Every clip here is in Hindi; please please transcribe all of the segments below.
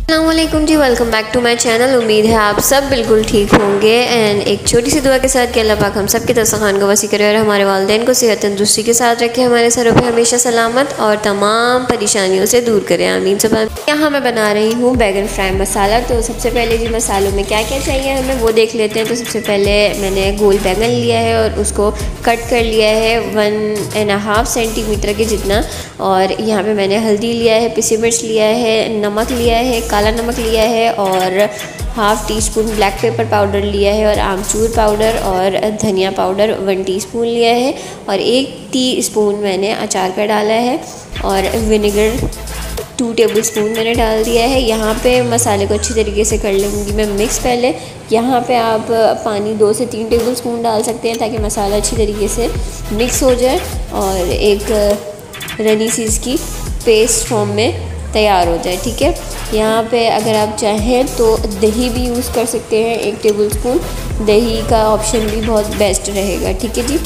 अस्सलामुअलैकुम जी, welcome back to my channel. उम्मीद है आप सब बिल्कुल ठीक होंगे एंड एक छोटी सी दुआ के साथ कि अल्लाह पाक हम सब के दस्तरखान को वसी करे और हमारे वालिदैन को सेहत तंदुरुस्ती के साथ रखे, हमारे सरों पे हमेशा सलामत और तमाम परेशानियों से दूर करें, आमीन। सुबह यहाँ मैं बना रही हूँ बैगन फ्राई मसाला। तो सबसे पहले जी मसालों में क्या क्या चाहिए हमें वो देख लेते हैं। तो सबसे पहले मैंने गोल बैगन लिया है और उसको कट कर लिया है 1.5 सेंटीमीटर के जितना। और यहाँ पे मैंने हल्दी लिया है, पिसी मिर्च लिया है, नमक लिया है, काला नमक लिया है और half teaspoon black pepper powder लिया है और आमचूर पाउडर और धनिया पाउडर 1 टीस्पून लिया है और 1 टीस्पून मैंने अचार का डाला है और विनेगर 2 टेबलस्पून मैंने डाल दिया है। यहाँ पे मसाले को अच्छी तरीके से कर लूँगी मैं मिक्स। पहले यहाँ पे आप पानी 2 से 3 टेबलस्पून डाल सकते हैं ताकि मसाला अच्छी तरीके से मिक्स हो जाए और एक रनी सी इसकी पेस्ट फॉर्म में तैयार हो जाए। ठीक है, यहाँ पे अगर आप चाहें तो दही भी यूज़ कर सकते हैं, 1 टेबलस्पून दही का ऑप्शन भी बहुत बेस्ट रहेगा। ठीक है जी।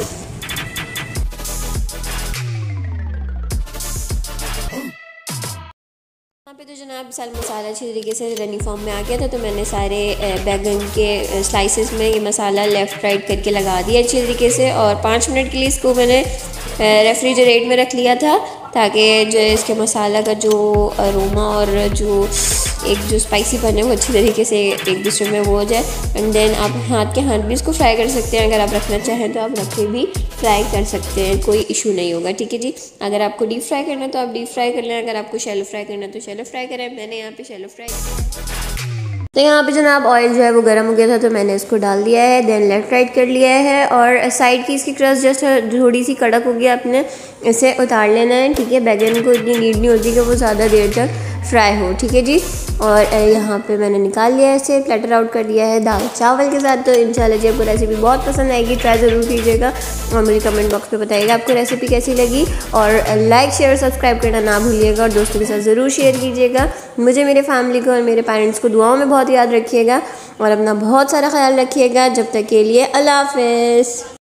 यहाँ पे तो जनाब मसाला अच्छी तरीके से रनी फॉर्म में आ गया था, तो मैंने सारे बैगन के स्लाइसेस में ये मसाला लेफ़्ट राइट करके लगा दिया अच्छी तरीके से और 5 मिनट के लिए इसको मैंने रेफ्रिजरेट में रख लिया था ताकि जो इसके मसाला का जो अरोमा और जो स्पाइसी बन है वो अच्छी तरीके से एक दूसरे में वो हो जाए। एंड देन आप हाथ के हाथ भी इसको फ्राई कर सकते हैं, अगर आप रखना चाहें तो आप रख के भी फ्राई कर सकते हैं, कोई इशू नहीं होगा। ठीक है जी। अगर आपको डीप फ्राई करना है तो आप डीप फ्राई कर लें, अगर आपको शैलो फ्राई करना है तो शैलो फ्राई करें। मैंने यहाँ पे शैलो फ्राई। तो यहाँ पे जनाब ऑयल जो है वो गर्म हो गया था तो मैंने इसको डाल दिया है, देन लेफ्ट राइट कर लिया है और साइड की इसकी क्रस्ट जस्ट थोड़ी सी कड़क हो गया, आपने इसे उतार लेना है। ठीक है, बैगन को इतनी नीड नहीं होती कि वो ज़्यादा देर तक फ्राई हो। ठीक है जी। और यहाँ पे मैंने निकाल लिया है, इसे प्लेटर आउट कर दिया है दाल चावल के साथ। तो इंशाल्लाह जी आपको रेसिपी बहुत पसंद आएगी, ट्राई ज़रूर कीजिएगा और मुझे कमेंट बॉक्स में बताइएगा आपको रेसिपी कैसी लगी। और लाइक शेयर सब्सक्राइब करना ना भूलिएगा और दोस्तों के साथ ज़रूर शेयर कीजिएगा। मुझे, मेरे फैमिली को और मेरे पेरेंट्स को दुआओं में बहुत याद रखिएगा और अपना बहुत सारा ख्याल रखिएगा। जब तक के लिए अल्लाह हाफ़िज़।